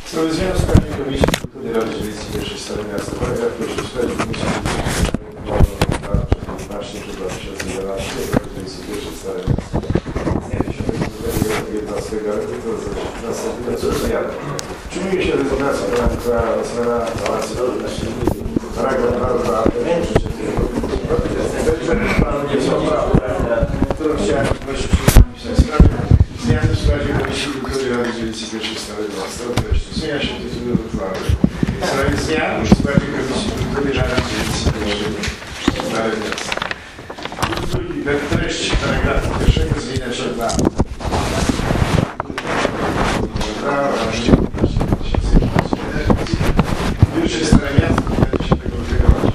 Sprawy zmian w składzie Komisji Kultury Rady Dzielnicy Pierwszej Stary Miasta. Paragraf pierwszy. W składzie Komisji Kultury przed 2011 Dzielnicy Pierwszej Stare Miasta. Z dnia 10 roku to następujące zmiany. Przyjmuje się rezygnacja pana Mikołaja Rosnera na łasce paragraf 2. Którą chciałem prosić napisać sprawę. Zmiany w składzie Komisji Kultury Rady Dzielnicy Pierwszej Stare Miasta. Zmienia się tytuł uchwały. W sprawie zmian w składzie Komisji Kultury Rady Dzielnicy Pierwszej Stare Miasta. Treść paragrafu pierwszego zmienia się na Pierwsze Stare Miasto będzie się tego wykrywać.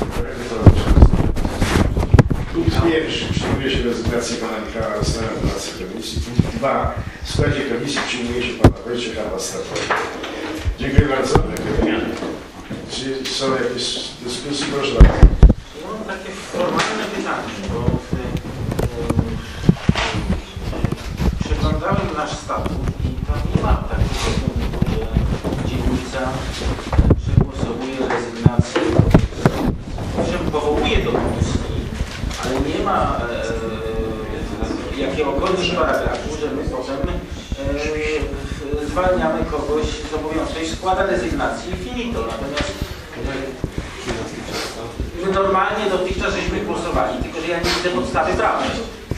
Punkt pierwszy. Przyjmuje się rezygnację pana Michała Rosnera na łasce komisji. Punkt 2. W składzie komisji przyjmuje się pana Wojciecha Pastera. Dziękuję bardzo. Czy są jakieś dyskusje? Proszę bardzo. Ja mam takie formalne pytanie, bo przeglądałem nasz statut i tam nie ma takiego punktu, że dzielnica przegłosowuje rezygnację. Owszem, powołuje do komisji, ale nie ma jakiegokolwiek paragrafu, że my potem zwalniamy kogoś z obowiązku i składa rezygnację i finito. Natomiast my normalnie dotychczas żeśmy głosowali, tylko że ja nie widzę podstawy prawnej.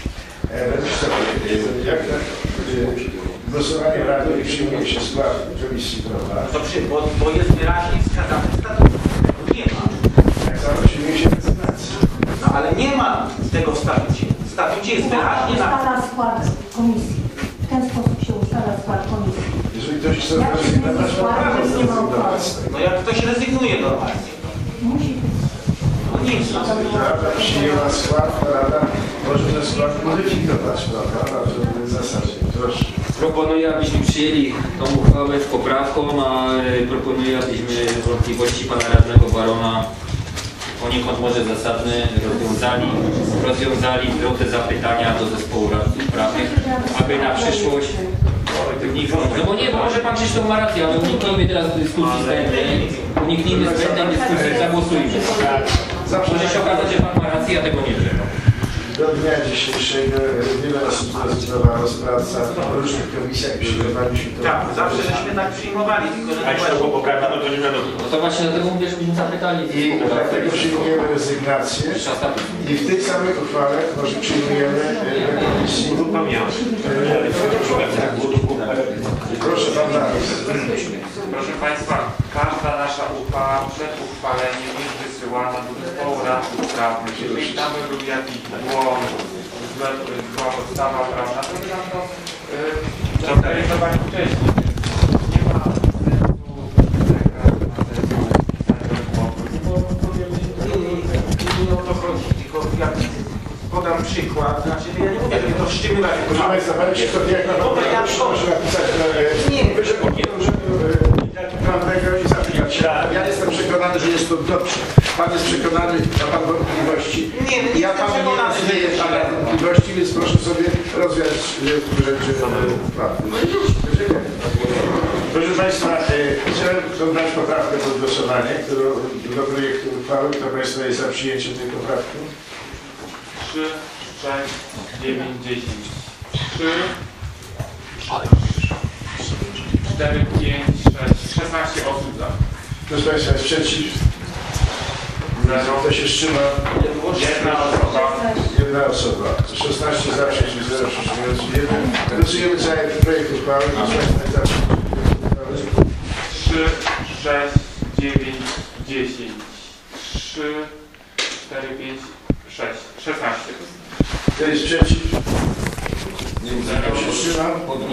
Jak głosowanie w Radzie przyjmuje się skład komisji, prawda? To bo jest wyraźnie wskazane w statucie. Nie ma. Tak samo przyjmuje się rezygnację. No ale nie ma tego w statucie. W statucie jest wyraźnie na... Ustala skład komisji. W ten sposób się ustala skład komisji. Jeżeli ktoś chce rezygnować, ma prawo zrezygnować. No jak ktoś rezygnuje normalnie. Musi być. No nic. Rada przyjęła skład, Rada może ten skład modyfikować, prawda? W zasadzie. Proszę. Proponuję, abyśmy przyjęli tą uchwałę z poprawką, a proponuję, abyśmy wątpliwości pana radnego Barona poniekąd może zasadne rozwiązali drodze zapytania do zespołu radców prawnych, aby na przyszłość no bo nie, może pan Krzysztof ma rację, ale uniknijmy teraz dyskusji zbędnej, uniknijmy zbędnej dyskusji, zagłosujmy. Może się okazać, że pan ma rację, ja tego nie wiem. Do dnia dzisiejszego wiele osób zrezygnowało z pracy w różnych komisjach, przyjmowaliśmy to. Tak, zawsze żeśmy tak przyjmowali, tylko że A jeśli to było poprawne, no to nie wiadomo. No to właśnie dlatego mówię, żebyśmy zapytali. I dlatego przyjmujemy rezygnację i w tej samej uchwale może przyjmujemy do komisji. Proszę pan napis. Proszę Państwa, każda nasza uchwała przed uchwaleniem jest wysyłana do zespołu radców prawnych. Jeżeli tam był jakiś błąd, była podstawa prawna, to trzeba to zorganizować wcześniej. Nie ma nie o to chodzi, tylko jak podam przykład, znaczy ja nie mówię, że to wstrzymywać. Proszę Państwa, będzie to jak na pewno proszę napisać wyżej prawnego i zapytać. Ja jestem przekonany, że jest to dobrze. Pan jest przekonany, ma pan wątpliwości. Nie ja jestem panu nie przekonany, rozwieję pana wątpliwości, więc proszę sobie rozwiązać rzeczy prawne. No i już, proszę Państwa, chciałem dodać poprawkę pod głosowanie, do projektu uchwały. Kto Państwa jest za przyjęciem tej poprawki? 3, 6, 9, 10. 3, 4, 5, 6, 16 osób za. Proszę Państwa, jest przeciw? Kto się wstrzyma? Jedna osoba. 16 za, przeciw 0, wstrzymujący 1. Głosujemy cały projekt uchwały. Proszę Państwa, jest za przyjęciem uchwały. 3, 6, 9, 10. 3, 4, 5, 6, 16. Kto jest przeciw? Nie widzę. Kto się wstrzyma?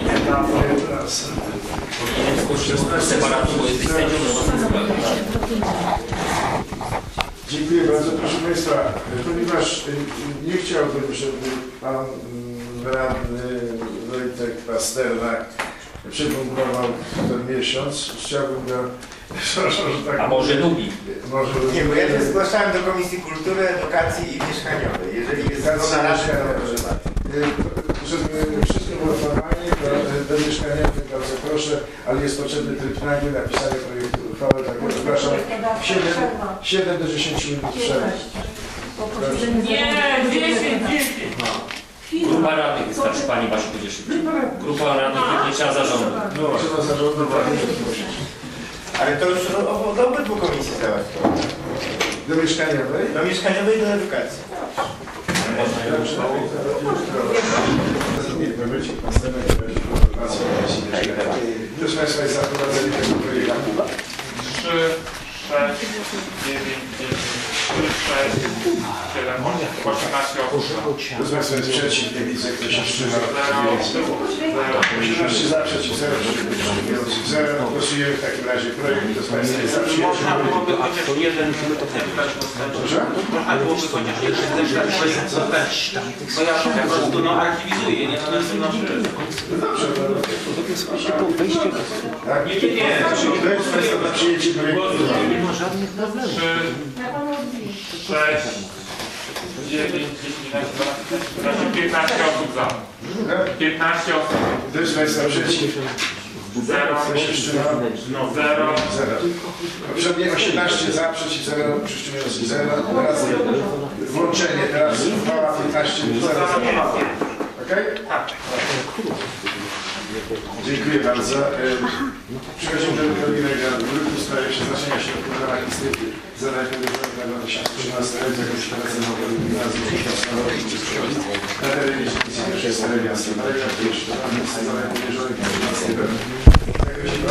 Dziękuję bardzo. Proszę Państwa, ponieważ nie chciałbym, żeby pan radny Wojtek Pasternak przypompował ten miesiąc, chciałbym go... A może lubi? Nie, bo ja się zgłaszałem do Komisji Kultury, Edukacji i Mieszkaniowej. Jeżeli jest zgoda na to, żeby wszystko było formalnie, to do mieszkaniowych, bardzo proszę, ale jest potrzebny tryb nagły napisania projektu uchwały, tak więc przepraszam, 7 do 10 minut przerwy. Nie, 10. Grupa radnych wystarczy, Pani Basiu, będzie szybciej. Grupa radnych nie trzeba zarządu. No, trzeba zarządu prosić. Ale to już do obydwu komisji załatwione. Do mieszkaniowej? Do mieszkaniowej i do edukacji. Proszę Państwa, jest zaprowadzenie tego projektu. 3, 6, 9, 10, 3, 6, 7, 18 osób. Proszę Państwa, jest przeciw, nie widzę, kto się wstrzymał. 18 za, przeciw, 0, wstrzymujących 0. Głosujemy w takim razie projekt. Kto z Państwa jest za przyjęciem Można byłoby projektu? chociaż jeden zemdleć dostęp. Proszę? Można byłoby chociaż jeden zemdleć dostęp. Bo ja po prostu archiwizuję, nie należy na No dobrze, tak? Nie. Kto jest z Państwa za przyjęciem projektu? 3, 6, 9, 10, 11, 12, 15 osób za. 15 osób. Kto jest z Państwa przeciw? 0, Kto się wstrzymał? 0. 0. Poprzednie 18 za, przeciw 0, przyszczynający 0. Teraz włączenie, teraz uchwała 15 0. Okej? Dziękuję bardzo. Przechodzimy do kolejnego druku w sprawie przeznaczenia środków w ramach listy zadań powierzonych na 2013 roku jako świadectwo gimnazjum na terenie Dzielnicy Starego Miasta. Paragraf 1. Zadań powierzonych na 13 roku.